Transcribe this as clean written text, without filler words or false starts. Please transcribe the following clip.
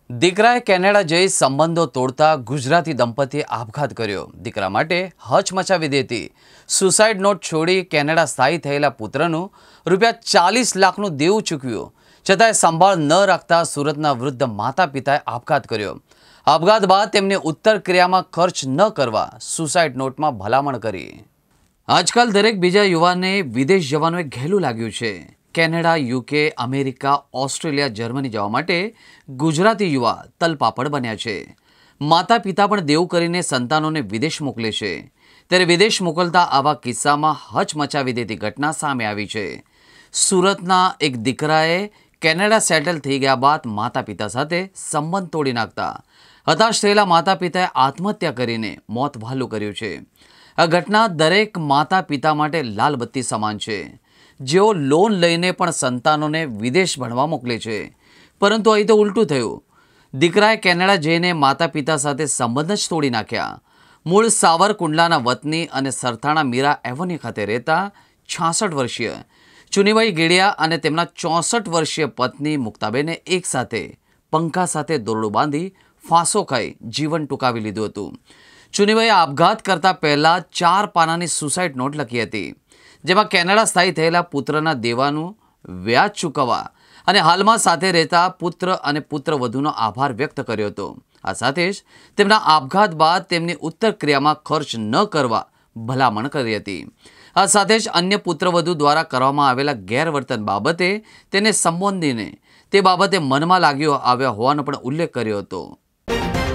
દીકરાએ કેનેડા જઈ સંબંધો તોડતા ગુજરાતી દંપતીએ આપઘાત કર્યો। દીકરા માટે હચમચાવી દેતી સુસાઇડ નોટ છોડી કેનેડા સ્થાયી થયેલા પુત્રનું ₹40 લાખનું દેવું ચૂકવ્યું, છતાંય સંભાળ ન રાખતા સુરતના વૃદ્ધ માતા પિતાએ આપઘાત કર્યો। આપઘાત બાદ તેમને ઉત્તર ક્રિયામાં ખર્ચ ન કરવા સુસાઇડ નોટમાં ભલામણ કરી। આજકાલ દરેક બીજા યુવાનને વિદેશ જવાનું એક ઘેલું લાગ્યું છે। Canada, UK, America, Australia, Germany જવા માટે ગુજરાતી યુવા તલપાપડ બન્યા છે। માતા પિતા પણ દેવું કરીને સંતાનોને વિદેશ મોકલે છે, ત્યારે વિદેશ મોકલતા આવા કિસ્સામાં હચમચાવી દેતી ઘટના સામે આવી છે। સુરતના એક દીકરાએ કેનેડા સેટલ થઈ ગયા બાદ માતા પિતા સાથે સંબંધ તોડી નાખતા હતાશ થયેલા માતા પિતાએ આત્મહત્યા કરીને મોત વહાલું કર્યું છે। આ ઘટના દરેક માતા પિતા માટે લાલબત્તી સમાન છે, જેઓ લોન લઈને પણ સંતાનોને વિદેશ ભણવા મોકલે છે। પરંતુ અહીં તો ઉલટું થયું। દીકરાએ કેનેડા જઈને માતા પિતા સાથે સંબંધ જ તોડી નાખ્યા। મૂળ સાવરકુંડલાના વતની અને સરથાણા મીરા એવન્યુ ખાતે રહેતા 66 વર્ષીય ચુનીભાઈ ગેડિયા અને તેમના 64 વર્ષીય પત્ની મુક્તાબેને એકસાથે પંખા સાથે દોરડું બાંધી ફાંસો ખાઈ જીવન ટૂંકાવી લીધું હતું। ચુનીભાઈએ આપઘાત કરતા પહેલા 4 પાનાની સુસાઇડ નોટ લખી હતી, જેમાં કેનેડા સ્થાયી થયેલા પુત્રના દેવાનું વ્યાજ ચૂકવવા અને હાલમાં સાથે રહેતા પુત્ર અને પુત્રવધૂનો આભાર વ્યક્ત કર્યો હતો। આ સાથે જ તેમના આપઘાત બાદ તેમની ઉત્તર ક્રિયામાં ખર્ચ ન કરવા ભલામણ કરી હતી। આ સાથે જ અન્ય પુત્રવધૂ દ્વારા કરવામાં આવેલા ગેરવર્તન બાબતે તેને સંબોધીને તે બાબતે મનમાં લાગ્યો આવ્યા હોવાનો પણ ઉલ્લેખ કર્યો હતો।